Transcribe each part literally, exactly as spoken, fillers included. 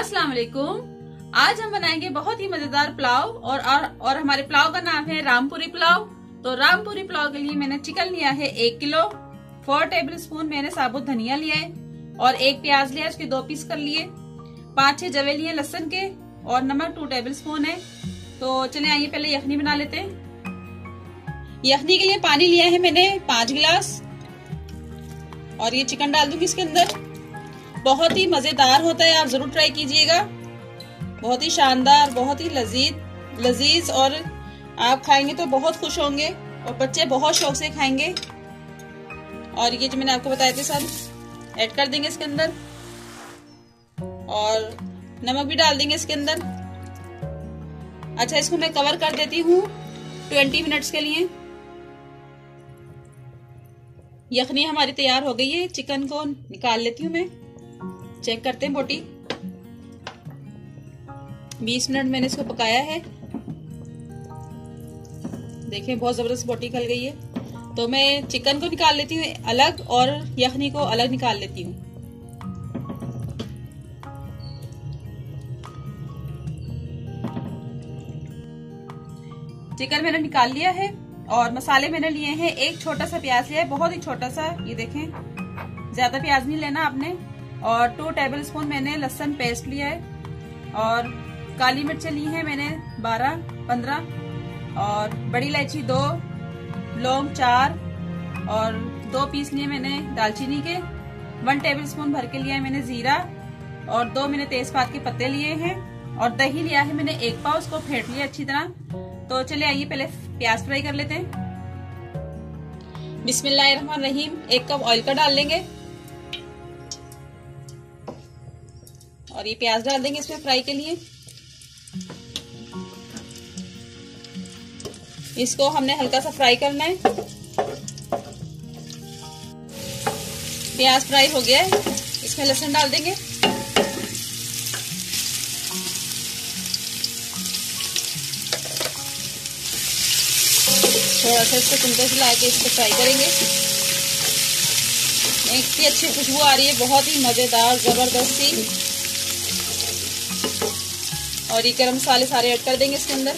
अस्सलाम वालेकुम। आज हम बनाएंगे बहुत ही मजेदार पुलाव और, और और हमारे पुलाव का नाम है रामपुरी पुलाव। तो रामपुरी पुलाव के लिए मैंने चिकन लिया है एक किलो, फोर टेबल स्पून मैंने साबुत धनिया लिया है और एक प्याज लिया, उसके दो पीस कर लिए, पाँच छह जवे लिए लहसुन के और नमक टू टेबल स्पून है। तो चले आइए पहले यखनी बना लेते हैं। यखनी के लिए पानी लिया है मैंने पांच गिलास और ये चिकन डाल दूंगी इसके अंदर। बहुत ही मजेदार होता है, आप जरूर ट्राई कीजिएगा। बहुत ही शानदार, बहुत ही लजीज लजीज और आप खाएंगे तो बहुत खुश होंगे और बच्चे बहुत शौक से खाएंगे। और ये जो मैंने आपको बताए थे सब ऐड कर देंगे इसके अंदर और नमक भी डाल देंगे इसके अंदर। अच्छा, इसको मैं कवर कर देती हूँ ट्वेंटी मिनट्स के लिए। यखनी हमारी तैयार हो गई है, चिकन को निकाल लेती हूँ मैं। चेक करते हैं बोटी। बीस मिनट मैंने इसको पकाया है। देखें बहुत जबरदस्त बोटी खल गई है। तो मैं चिकन को निकाल लेती हूँ अलग और यखनी को अलग निकाल लेती हूँ। चिकन मैंने निकाल लिया है और मसाले मैंने लिए हैं। एक छोटा सा प्याज लिया है, बहुत ही छोटा सा, ये देखें, ज्यादा प्याज नहीं लेना आपने। और टू टेबल स्पून मैंने लहसुन पेस्ट लिया है और काली मिर्चें ली हैं मैंने बारह पंद्रह और बड़ी इलायची दो, लौंग चार और दो पीस लिए मैंने दालचीनी के। वन टेबल स्पून भर के लिया है मैंने जीरा और दो मैंने तेजपात के पत्ते लिए हैं और दही लिया है मैंने एक पाव, उसको फेंट लिया अच्छी तरह। तो चले आइए पहले प्याज फ्राई कर लेते हैं। बिस्मिल्लाहिर्रहमानिर्रहीम। एक कप ऑयल का डाल लेंगे और ये प्याज डाल देंगे इसमें फ्राई के लिए। इसको हमने हल्का सा फ्राई करना है। प्याज फ्राई हो गया है, इसमें लहसुन डाल देंगे। थोड़ा सा इसको चमचे से ला के इसको फ्राई करेंगे। इतनी अच्छी खुशबू आ रही है, बहुत ही मजेदार जबरदस्त सी। और ये गरम मसाले सारे ऐड कर देंगे इसके अंदर।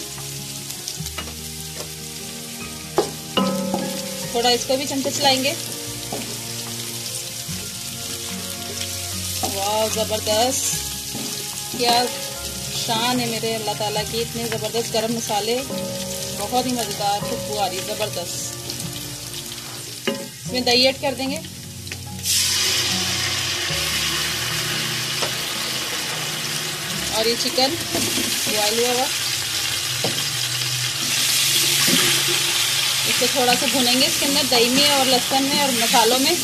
थोड़ा इसको भी चमचे चलाएंगे। वाह जबरदस्त, क्या शान है मेरे अल्लाह ताला की। इतने जबरदस्त गरम मसाले, बहुत ही मजेदार खुशबू आ रही है, जबरदस्त। इसमें दही ऐड कर देंगे। और ये चिकन बॉयल हुआ हुआ, इसको थोड़ा सा भुनेंगे इसके अंदर दही में और लहसुन में और मसालों में।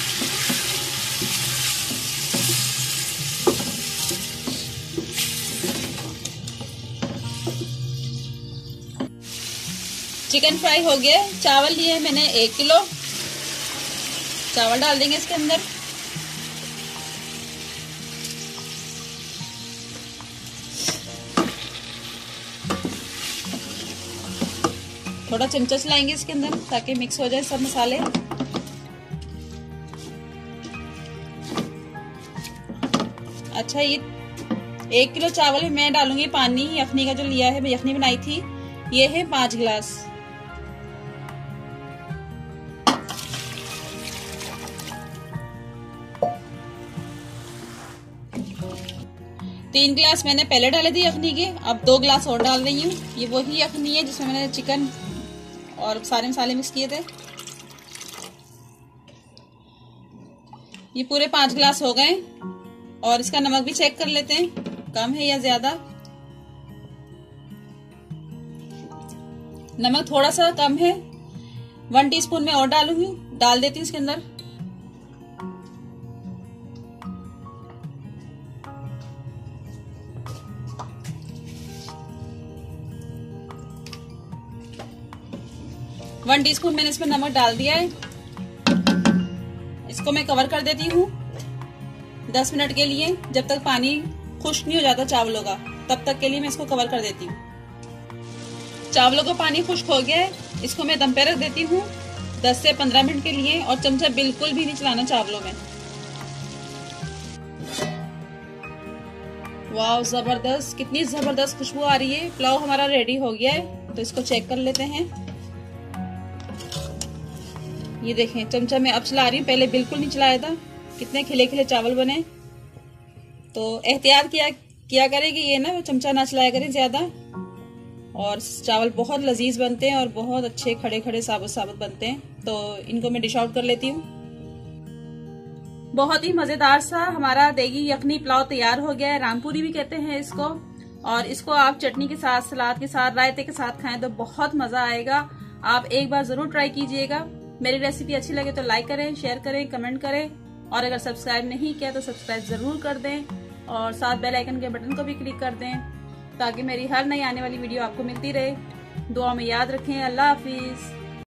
चिकन फ्राई हो गया। चावल लिए मैंने एक किलो, चावल डाल देंगे इसके अंदर। थोड़ा चमचा चलाएंगे इसके अंदर ताकि मिक्स हो जाए सब मसाले। अच्छा, ये एक किलो चावल में मैं डालूंगी पानी। यखनी का जो लिया है, मैं यखनी बनाई थी, ये है पांच गिलास। तीन गिलास मैंने पहले डाले थे यखनी के, अब दो गिलास और डाल रही हूँ। ये वही यखनी है जिसमें मैंने चिकन और सारे मसाले मिक्स किए थे। ये पूरे पांच गिलास हो गए और इसका नमक भी चेक कर लेते हैं, कम है या ज्यादा। नमक थोड़ा सा कम है, वन टीस्पून में और डालूंगी, डाल देती हूँ इसके अंदर। वन टीस्पून मैंने इसमें नमक डाल दिया है। इसको मैं कवर कर देती हूँ दस मिनट के लिए, जब तक पानी खुश्क नहीं हो जाता चावलों का, तब तक के लिए मैं इसको कवर कर देती हूँ। चावलों का पानी खुश्क हो गया है, इसको मैं दम पे रख देती हूँ दस से पंद्रह मिनट के लिए और चमचा बिल्कुल भी नहीं चलाना चावलों में। वाह जबरदस्त, कितनी जबरदस्त खुशबू आ रही है। पुलाव हमारा रेडी हो गया है, तो इसको चेक कर लेते हैं। ये देखें चमचा में अब चला रही हूँ, पहले बिल्कुल नहीं चलाया था। कितने खिले खिले चावल बने। तो एहतियात किया किया करें कि ये ना चमचा ना चलाया करें ज्यादा। और चावल बहुत लजीज बनते हैं और बहुत अच्छे खड़े खड़े साबुत साबुत बनते हैं। तो इनको मैं डिश आउट कर लेती हूँ। बहुत ही मजेदार सा हमारा देगी यखनी पुलाव तैयार हो गया है। रामपुरी भी कहते हैं इसको। और इसको आप चटनी के साथ, सलाद के साथ, रायते के साथ खाएं तो बहुत मजा आएगा। आप एक बार जरूर ट्राई कीजिएगा। मेरी रेसिपी अच्छी लगे तो लाइक करें, शेयर करें, कमेंट करें। और अगर सब्सक्राइब नहीं किया तो सब्सक्राइब जरूर कर दें और साथ बेल आइकन के बटन को भी क्लिक कर दें ताकि मेरी हर नई आने वाली वीडियो आपको मिलती रहे। दुआ में याद रखें। अल्लाह हाफिज।